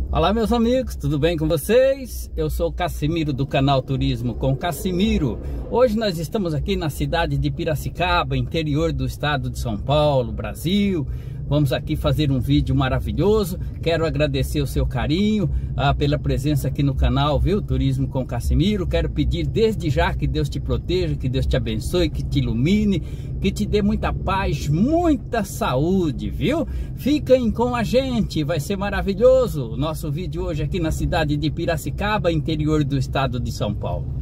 Olá meus amigos, tudo bem com vocês? Eu sou o Cassimiro do canal Turismo com Cassimiro. Hoje nós estamos aqui na cidade de Piracicaba, interior do estado de São Paulo, Brasil. Vamos aqui fazer um vídeo maravilhoso. Quero agradecer o seu carinho pela presença aqui no canal, viu? Turismo com Cassimiro. Quero pedir desde já que Deus te proteja, que Deus te abençoe, que te ilumine, que te dê muita paz, muita saúde, viu? Fiquem com a gente, vai ser maravilhoso o nosso vídeo hoje aqui na cidade de Piracicaba, interior do estado de São Paulo.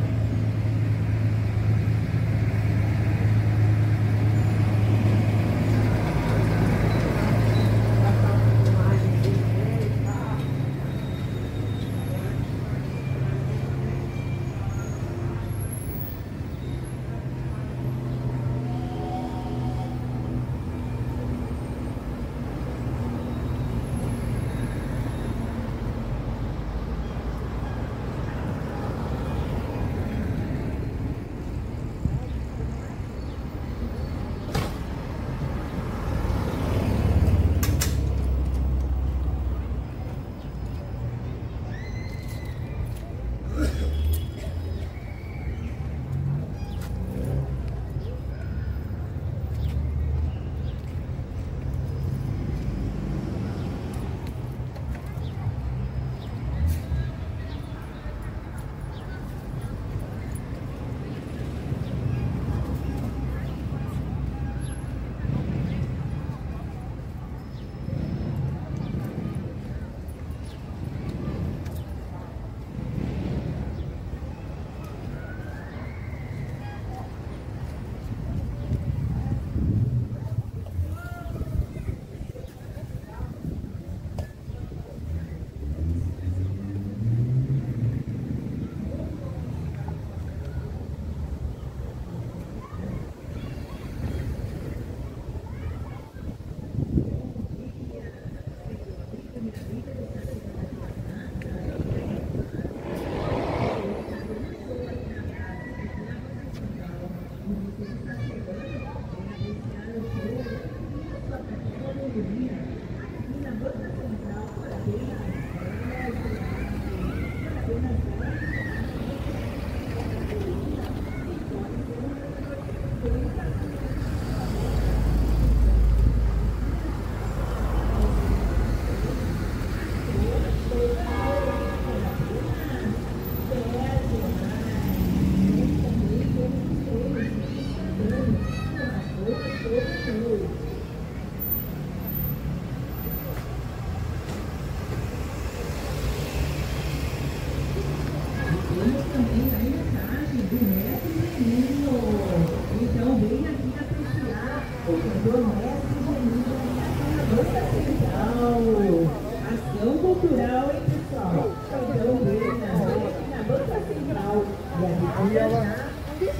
Ação cultural, hein, pessoal? Então, vem na Banca Central e a Vitória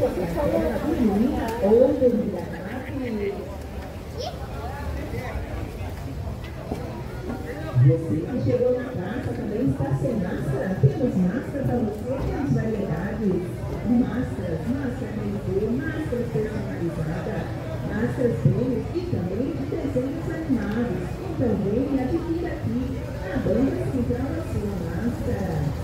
ou você que chegou na praça também está sem máscara? Temos máscara para você, temos variedades de máscaras, máscara 3D, máscara personalizada, máscaras fêmeas e também de desenhos animados. Então vem e adquira aqui na Banca Central a sua máscara.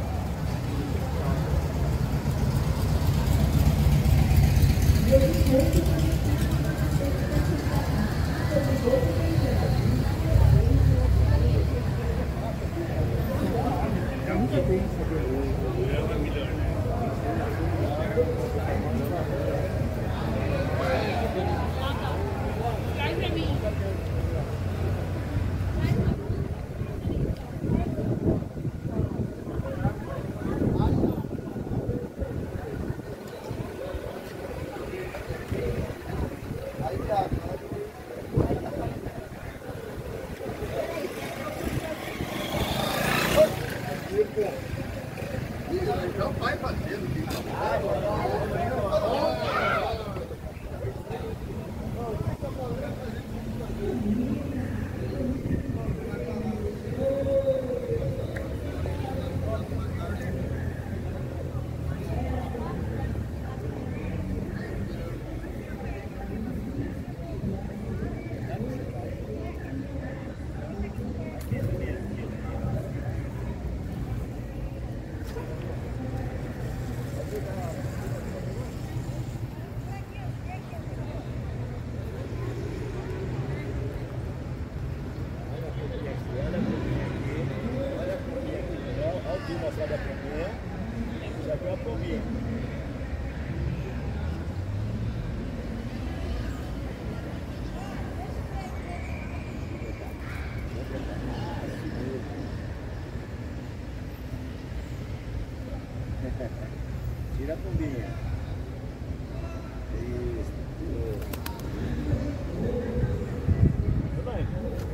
pombinha. Isso. Tudo bem.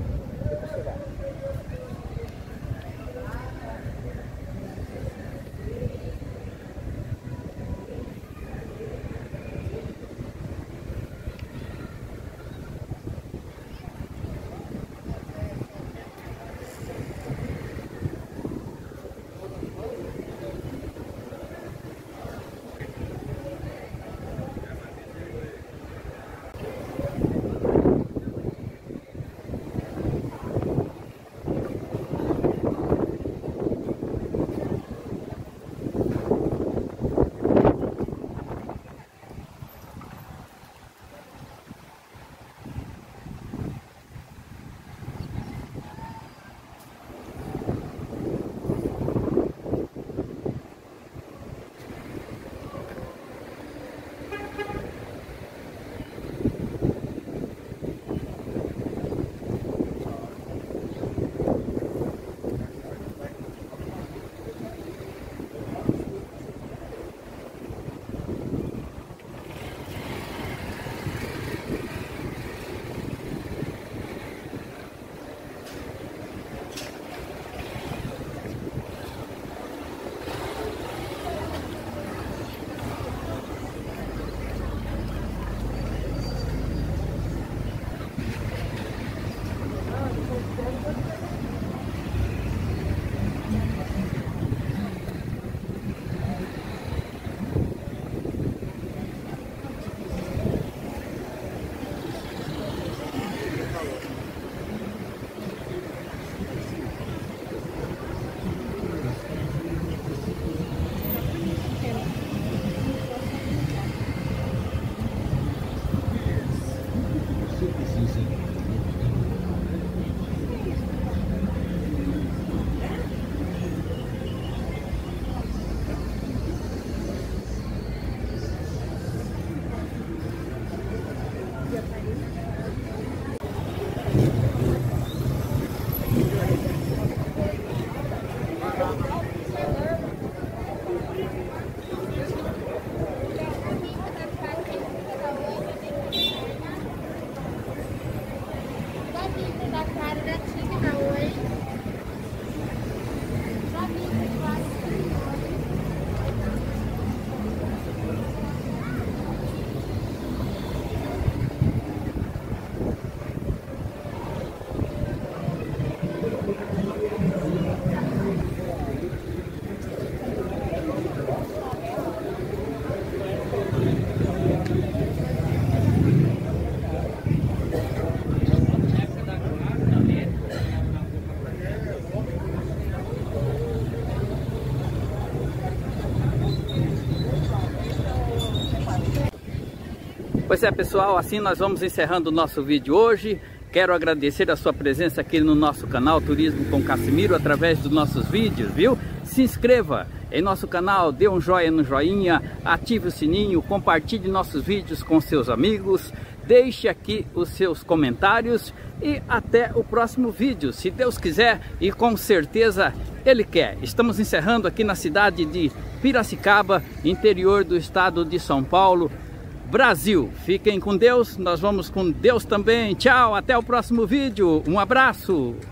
Pois é, pessoal, assim nós vamos encerrando o nosso vídeo hoje. Quero agradecer a sua presença aqui no nosso canal Turismo com Cassimiro através dos nossos vídeos, viu? Se inscreva em nosso canal, dê um joinha no joinha, ative o sininho, compartilhe nossos vídeos com seus amigos, deixe aqui os seus comentários e até o próximo vídeo, se Deus quiser, e com certeza Ele quer. Estamos encerrando aqui na cidade de Piracicaba, interior do estado de São Paulo, Brasil. Fiquem com Deus, nós vamos com Deus também. Tchau, até o próximo vídeo. Um abraço.